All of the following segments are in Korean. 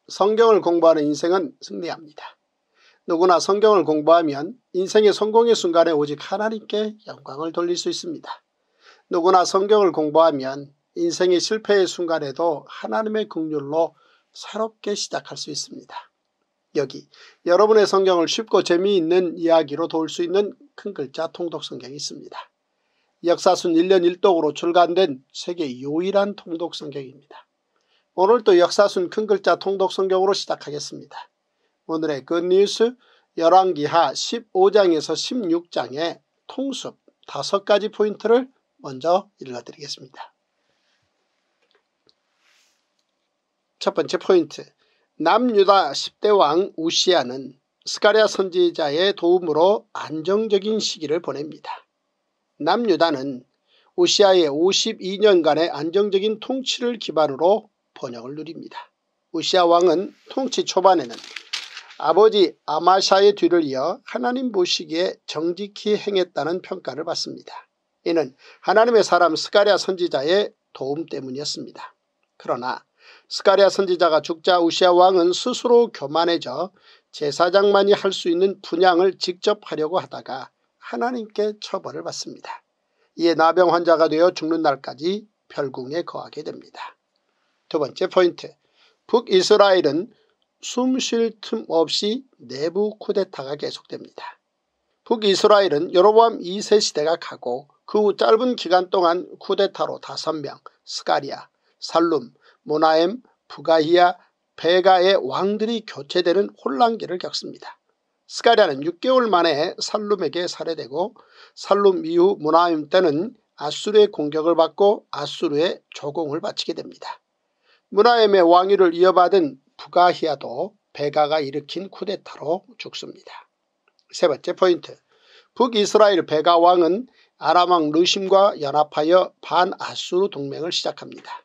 성경을 공부하는 인생은 승리합니다. 누구나 성경을 공부하면 인생의 성공의 순간에 오직 하나님께 영광을 돌릴 수 있습니다. 누구나 성경을 공부하면 인생의 실패의 순간에도 하나님의 긍휼로 새롭게 시작할 수 있습니다. 여기 여러분의 성경을 쉽고 재미있는 이야기로 도울 수 있는 큰 글자 통독 성경이 있습니다. 역사순 1년 1독으로 출간된 세계 유일한 통독 성경입니다. 오늘도 역사순 큰 글자 통독 성경으로 시작하겠습니다. 오늘의 굿뉴스 열왕기하 15장에서 16장의 통습 5가지 포인트를 먼저 읽어드리겠습니다. 첫 번째 포인트, 남유다 10대 왕 우시야는 스가랴 선지자의 도움으로 안정적인 시기를 보냅니다. 남유다는 우시야의 52년간의 안정적인 통치를 기반으로 번영을 누립니다. 우시야 왕은 통치 초반에는 아버지 아마샤의 뒤를 이어 하나님 보시기에 정직히 행했다는 평가를 받습니다. 이는 하나님의 사람 스가랴 선지자의 도움 때문이었습니다. 그러나 스가랴 선지자가 죽자 우시야 왕은 스스로 교만해져 제사장만이 할 수 있는 분향을 직접 하려고 하다가 하나님께 처벌을 받습니다. 이에 나병 환자가 되어 죽는 날까지 별궁에 거하게 됩니다. 두 번째 포인트, 북이스라엘은 숨 쉴 틈 없이 내부 쿠데타가 계속됩니다. 북이스라엘은 여로보암 2세 시대가 가고 그 후 짧은 기간 동안 쿠데타로 5명, 스가랴, 살룸, 모나엠, 부가히야, 베가의 왕들이 교체되는 혼란기를 겪습니다. 스가랴는 6개월 만에 살룸에게 살해되고 살룸 이후 모나엠 때는 아수르의 공격을 받고 아수르의 조공을 바치게 됩니다. 모나엠의 왕위를 이어받은 부가히야도 베가가 일으킨 쿠데타로 죽습니다. 세 번째 포인트, 북이스라엘 베가 왕은 아람 왕 르심과 연합하여 반아수르 동맹을 시작합니다.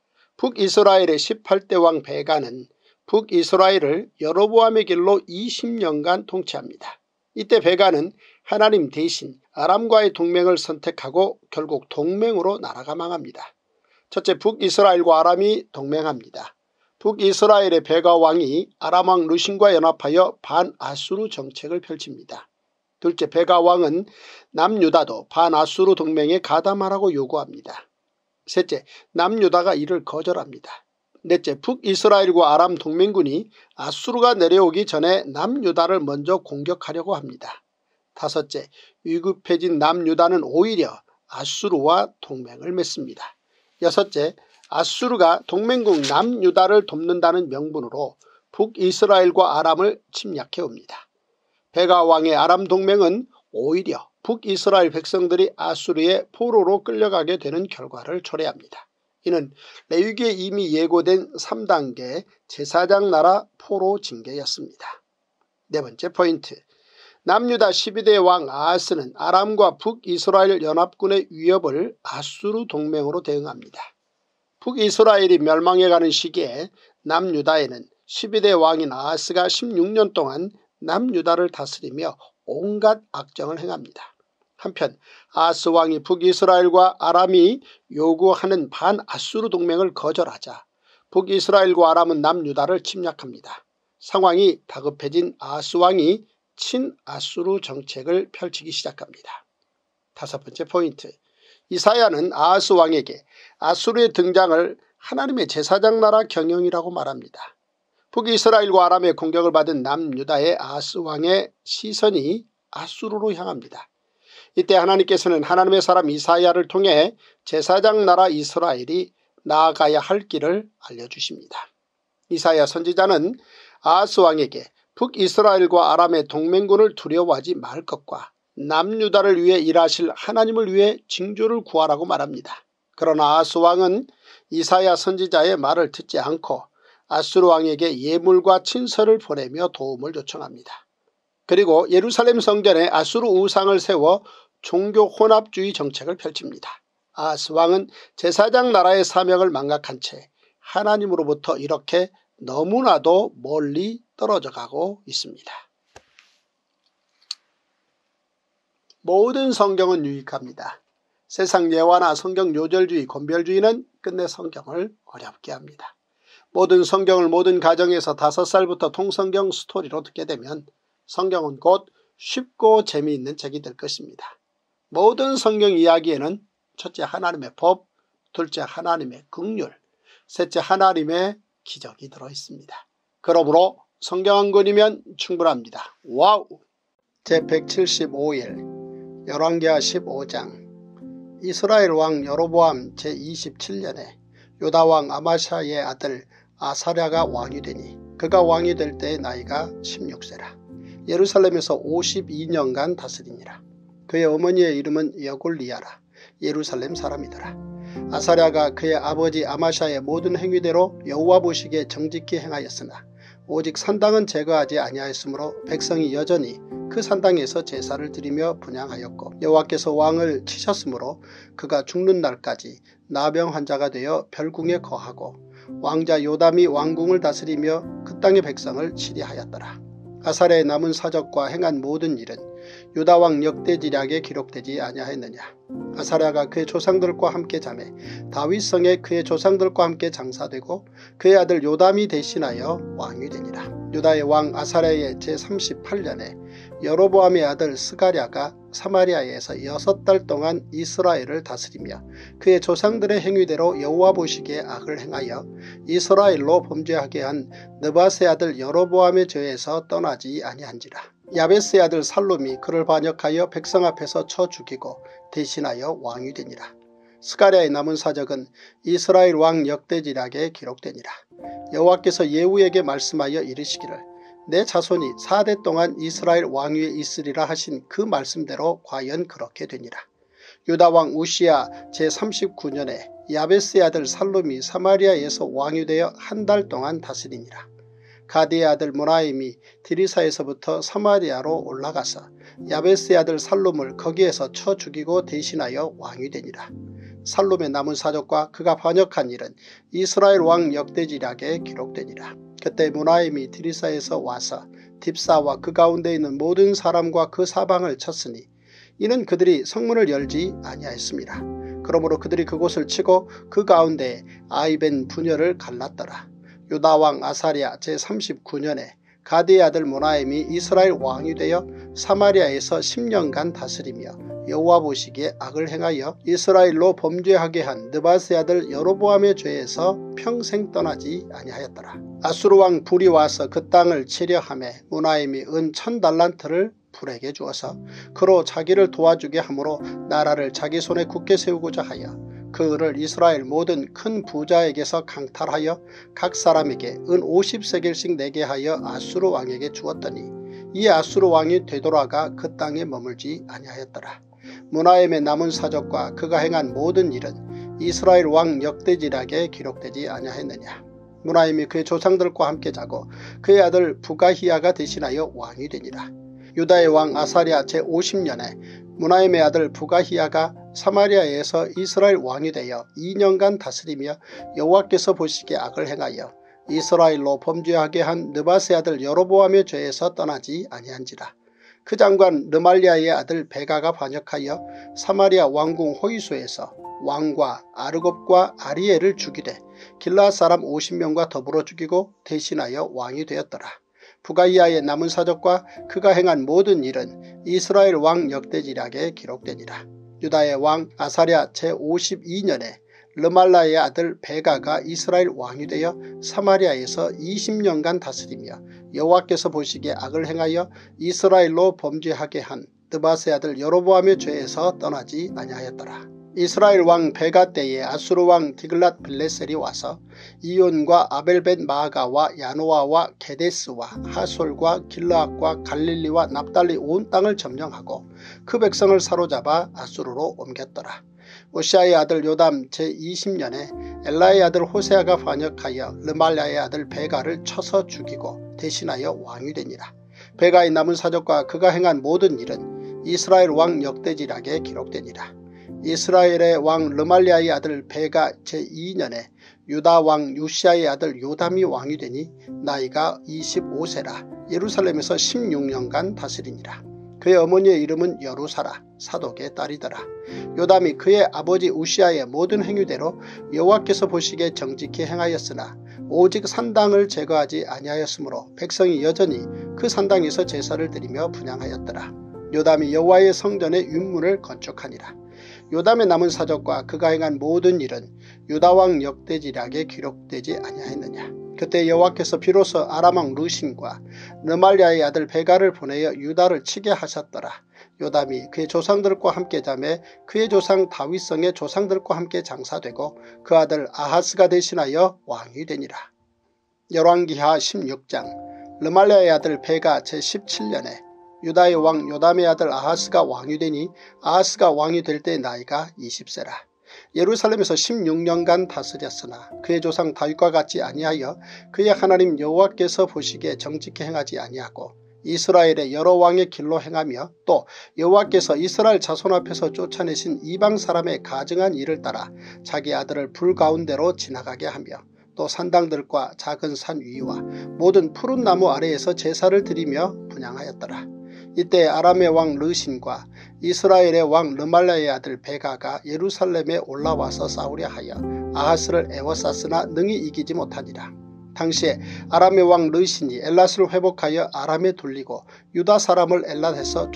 북이스라엘의 18대 왕 베가는 북이스라엘을 여로보암의 길로 20년간 통치합니다. 이때 베가는 하나님 대신 아람과의 동맹을 선택하고 결국 동맹으로 나라가 망합니다. 첫째, 북이스라엘과 아람이 동맹합니다. 북이스라엘의 베가 왕이 아람 왕 르신과 연합하여 반아수르 정책을 펼칩니다. 둘째, 베가 왕은 남유다도 반아수르 동맹에 가담하라고 요구합니다. 셋째, 남유다가 이를 거절합니다. 넷째, 북이스라엘과 아람 동맹군이 아수르가 내려오기 전에 남유다를 먼저 공격하려고 합니다. 다섯째, 위급해진 남유다는 오히려 아수르와 동맹을 맺습니다. 여섯째, 아수르가 동맹국 남유다를 돕는다는 명분으로 북이스라엘과 아람을 침략해 옵니다. 베가 왕의 아람 동맹은 오히려 북이스라엘 백성들이 아수르의 포로로 끌려가게 되는 결과를 초래합니다. 이는 레위기에 이미 예고된 3단계 제사장 나라 포로 징계였습니다. 네 번째 포인트, 남유다 12대 왕 아하스는 아람과 북이스라엘 연합군의 위협을 아수르 동맹으로 대응합니다. 북이스라엘이 멸망해가는 시기에 남유다에는 12대 왕인 아하스가 16년 동안 남유다를 다스리며 온갖 악정을 행합니다. 한편 아하스 왕이 북이스라엘과 아람이 요구하는 반아수르 동맹을 거절하자 북이스라엘과 아람은 남유다를 침략합니다. 상황이 다급해진 아하스 왕이 친아수르 정책을 펼치기 시작합니다. 다섯 번째 포인트, 이사야는 아하스 왕에게 아수르의 등장을 하나님의 제사장 나라 경영이라고 말합니다. 북이스라엘과 아람의 공격을 받은 남유다의 아하스 왕의 시선이 아수르로 향합니다. 이때 하나님께서는 하나님의 사람 이사야를 통해 제사장 나라 이스라엘이 나아가야 할 길을 알려주십니다. 이사야 선지자는 아하스 왕에게 북이스라엘과 아람의 동맹군을 두려워하지 말 것과 남유다를 위해 일하실 하나님을 위해 징조를 구하라고 말합니다. 그러나 아하스 왕은 이사야 선지자의 말을 듣지 않고 아수르 왕에게 예물과 친서를 보내며 도움을 요청합니다. 그리고 예루살렘 성전에 아수르 우상을 세워 종교 혼합주의 정책을 펼칩니다. 아하스 왕은 제사장 나라의 사명을 망각한 채 하나님으로부터 이렇게 너무나도 멀리 떨어져 가고 있습니다. 모든 성경은 유익합니다. 세상 예화나 성경 요절주의, 권별주의는 끝내 성경을 어렵게 합니다. 모든 성경을 모든 가정에서 5살부터 통성경 스토리로 듣게 되면 성경은 곧 쉽고 재미있는 책이 될 것입니다. 모든 성경 이야기에는 첫째 하나님의 법, 둘째 하나님의 긍휼, 셋째 하나님의 기적이 들어있습니다. 그러므로 성경 한 권이면 충분합니다. 와우! 제175일 열왕기하 15장. 이스라엘 왕 여로보암 제27년에 유다왕 아마샤의 아들 아사랴가 왕이 되니 그가 왕이 될 때의 나이가 16세라. 예루살렘에서 52년간 다스리니라. 그의 어머니의 이름은 여골리야라. 예루살렘 사람이더라. 아사랴가 그의 아버지 아마샤의 모든 행위대로 여호와 보시기에 정직히 행하였으나 오직 산당은 제거하지 아니하였으므로 백성이 여전히 그 산당에서 제사를 드리며 분향하였고 여호와께서 왕을 치셨으므로 그가 죽는 날까지 나병 환자가 되어 별궁에 거하고 왕자 요담이 왕궁을 다스리며 그 땅의 백성을 치리하였더라. 아사랴의 남은 사적과 행한 모든 일은 유다왕 역대지략에 기록되지 아니하였느냐. 아사랴가 그의 조상들과 함께 자매 다윗성에 그의 조상들과 함께 장사되고 그의 아들 요담이 대신하여 왕이 되니라. 유다의 왕 아사랴의 제38년에 여로보암의 아들 스가랴가 사마리아에서 6달 동안 이스라엘을 다스리며 그의 조상들의 행위대로 여호와 보시기에 악을 행하여 이스라엘로 범죄하게 한 느밧의 아들 여로보암의 죄에서 떠나지 아니한지라. 야베스의 아들 살룸이 그를 반역하여 백성 앞에서 쳐 죽이고 대신하여 왕이 되니라. 스가랴의 남은 사적은 이스라엘 왕 역대지략에 기록되니라. 여호와께서 예후에게 말씀하여 이르시기를 내 자손이 4대 동안 이스라엘 왕위에 있으리라 하신 그 말씀대로 과연 그렇게 되니라. 유다왕 우시야 제39년에 야베스의 아들 살룸이 사마리아에서 왕이 되어 한 달 동안 다스리니라. 가디의 아들 모나임이 디리사에서부터 사마리아로 올라가서 야베스의 아들 살룸을 거기에서 쳐 죽이고 대신하여 왕이 되니라. 살룸의 남은 사적과 그가 반역한 일은 이스라엘 왕 역대지략에 기록되니라. 그때 모나임이 디리사에서 와서 딥사와 그 가운데 있는 모든 사람과 그 사방을 쳤으니 이는 그들이 성문을 열지 아니하였습니다. 그러므로 그들이 그곳을 치고 그 가운데에 아이벤 분열을 갈랐더라. 유다왕 아사랴 제39년에 가디의 아들 모나임이 이스라엘 왕이 되어 사마리아에서 10년간 다스리며 여호와 보시기에 악을 행하여 이스라엘로 범죄하게 한 느밧의 아들 여로보암의 죄에서 평생 떠나지 아니하였더라. 아수르 왕 불이 와서 그 땅을 치려하매 모나임이 은 1000달란트를 불에게 주어서 그로 자기를 도와주게 하므로 나라를 자기 손에 굳게 세우고자 하여 그 을을 이스라엘 모든 큰 부자에게서 강탈하여 각 사람에게 은 50세겔씩 내게 하여 아수르 왕에게 주었더니 이 아수르 왕이 되돌아가 그 땅에 머물지 아니하였더라. 모나임의 남은 사적과 그가 행한 모든 일은 이스라엘 왕 역대지략에 기록되지 아니하였느냐. 모나임이 그의 조상들과 함께 자고 그의 아들 부가히야가 대신하여 왕이 되니라. 유다의 왕 아사랴 제50년에 모나임의 아들 부가히야가 사마리아에서 이스라엘 왕이 되어 2년간 다스리며 여호와께서 보시기에 악을 행하여 이스라엘로 범죄하게 한 느밧의 아들 여로보암의 죄에서 떠나지 아니한지라. 그 장관 르말리아의 아들 베가가 반역하여 사마리아 왕궁 호위소에서 왕과 아르곱과 아리엘을 죽이되 길르앗 사람 50명과 더불어 죽이고 대신하여 왕이 되었더라. 부가히야의 남은 사적과 그가 행한 모든 일은 이스라엘 왕 역대지략에 기록되니라. 유다의 왕 아사랴 제52년에 르말라의 아들 베가가 이스라엘 왕이 되어 사마리아에서 20년간 다스리며 여호와께서 보시기에 악을 행하여 이스라엘로 범죄하게 한 느밧의 아들 여로보암의 죄에서 떠나지 아니하였더라. 이스라엘 왕 베가 때에 아수르 왕 디글랏 빌레셀이 와서 이온과 아벨벳 마아가와 야노아와 게데스와 하솔과 길르앗과 갈릴리와 납달리 온 땅을 점령하고 그 백성을 사로잡아 아수르로 옮겼더라. 오시아의 아들 요담 제20년에 엘라의 아들 호세아가 반역하여 르말랴의 아들 베가를 쳐서 죽이고 대신하여 왕이 되니라. 베가의 남은 사적과 그가 행한 모든 일은 이스라엘 왕 역대지략에 기록되니라. 이스라엘의 왕 르말랴의 아들 베가 제2년에 유다 왕 유시아의 아들 요담이 왕이 되니 나이가 25세라. 예루살렘에서 16년간 다스리니라. 그의 어머니의 이름은 여루사라. 사독의 딸이더라. 요담이 그의 아버지 우시아의 모든 행위대로 여호와께서 보시기에 정직히 행하였으나 오직 산당을 제거하지 아니하였으므로 백성이 여전히 그 산당에서 제사를 드리며 분향하였더라. 요담이 여호와의 성전의 윗문을 건축하니라. 요담의 남은 사적과 그가 행한 모든 일은 유다왕 역대지략에 기록되지 아니하였느냐. 그때 여호와께서 비로소 아람왕 르신과 르말랴의 아들 베가를 보내어 유다를 치게 하셨더라. 요담이 그의 조상들과 함께 자매 그의 조상 다윗성의 조상들과 함께 장사되고 그 아들 아하스가 대신하여 왕이 되니라. 열왕기하 16장. 르말랴의 아들 베가 제17년에 유다의 왕 요담의 아들 아하스가 왕이 되니 아하스가 왕이 될 때 나이가 20세라. 예루살렘에서 16년간 다스렸으나 그의 조상 다윗과 같지 아니하여 그의 하나님 여호와께서 보시기에 정직히 행하지 아니하고 이스라엘의 여러 왕의 길로 행하며 또 여호와께서 이스라엘 자손 앞에서 쫓아내신 이방 사람의 가증한 일을 따라 자기 아들을 불 가운데로 지나가게 하며 또 산당들과 작은 산 위와 모든 푸른 나무 아래에서 제사를 드리며 분향하였더라. 이때 아람의 왕 르신과 이스라엘의 왕 르말랴의 아들 베가가 예루살렘에 올라와서 싸우려 하여 아하스를 애워쌌으나 능히 이기지 못하니라. 당시에 아람의 왕 르신이 엘랏을 회복하여 아람에 돌리고 유다 사람을 엘랏에서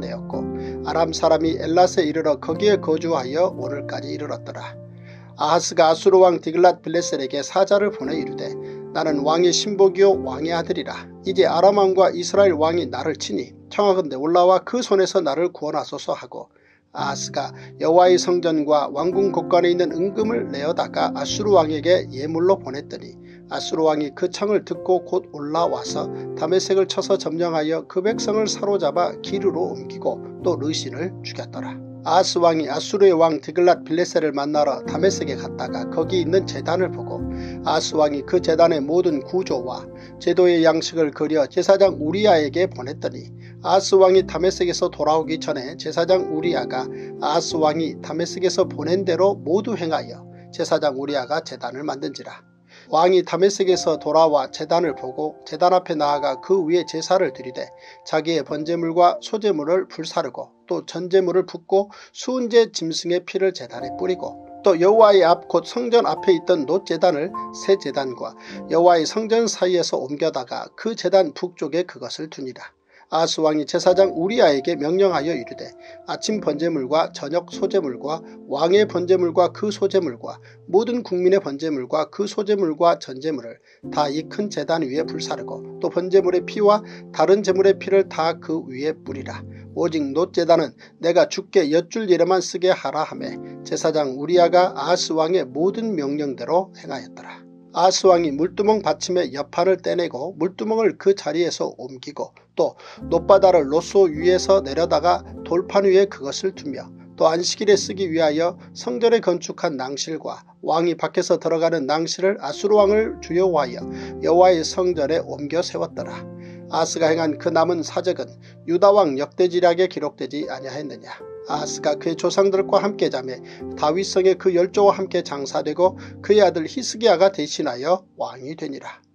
쫓아내었고 아람 사람이 엘랏에 이르러 거기에 거주하여 오늘까지 이르렀더라. 아하스가 아수르 왕 디글랏 빌레셀에게 사자를 보내 이르되 나는 왕의 신복이요 왕의 아들이라. 이제 아람 왕과 이스라엘 왕이 나를 치니 청하건대 올라와 그 손에서 나를 구원하소서 하고 아하스가 여호와의 성전과 왕궁 곳간에 있는 은금을 내어다가 아수르 왕에게 예물로 보냈더니 아수르 왕이 그 청을 듣고 곧 올라와서 다메섹을 쳐서 점령하여 그 백성을 사로잡아 기르로 옮기고 또 르신을 죽였더라. 아하스 왕이 아수르의 왕 디글랏 빌레셀을 만나러 다메섹에 갔다가 거기 있는 제단을 보고 아하스 왕이 그 제단의 모든 구조와 제도의 양식을 그려 제사장 우리야에게 보냈더니 아하스 왕이 다메섹에서 돌아오기 전에 제사장 우리야가 아하스 왕이 다메섹에서 보낸 대로 모두 행하여 제사장 우리야가 제단을 만든지라. 왕이 다메섹에서 돌아와 제단을 보고 제단 앞에 나아가 그 위에 제사를 드리되 자기의 번제물과 소제물을 불사르고 또 전제물을 붓고 수은제 짐승의 피를 제단에 뿌리고 또 여호와의 앞 곧 성전 앞에 있던 놋제단을 새 제단과 여호와의 성전 사이에서 옮겨다가 그 제단 북쪽에 그것을 두니라. 아하스 왕이 제사장 우리야에게 명령하여 이르되 아침 번제물과 저녁 소제물과 왕의 번제물과 그 소제물과 모든 국민의 번제물과 그 소제물과 전제물을 다 이 큰 제단 위에 불사르고 또 번제물의 피와 다른 제물의 피를 다 그 위에 뿌리라. 오직 놋제단은 내가 주께 엿줄 일에만 쓰게 하라 하매 제사장 우리야가 아하스 왕의 모든 명령대로 행하였더라. 아하스 왕이 물두멍 받침의 여판을 떼내고 물두멍을 그 자리에서 옮기고 또 놋바다를 놋소 위에서 내려다가 돌판 위에 그것을 두며 또 안식일에 쓰기 위하여 성전에 건축한 낭실과 왕이 밖에서 들어가는 낭실을 아수르 왕을 두려워하여 여호와의 성전에 옮겨 세웠더라. 아하스가 행한 그 남은 사적은 유다왕 역대지략에 기록되지 아니하였느냐. 아하스가 그의 조상들과 함께 자매 다윗성의 그 열조와 함께 장사되고 그의 아들 히스기야가 대신하여 왕이 되니라.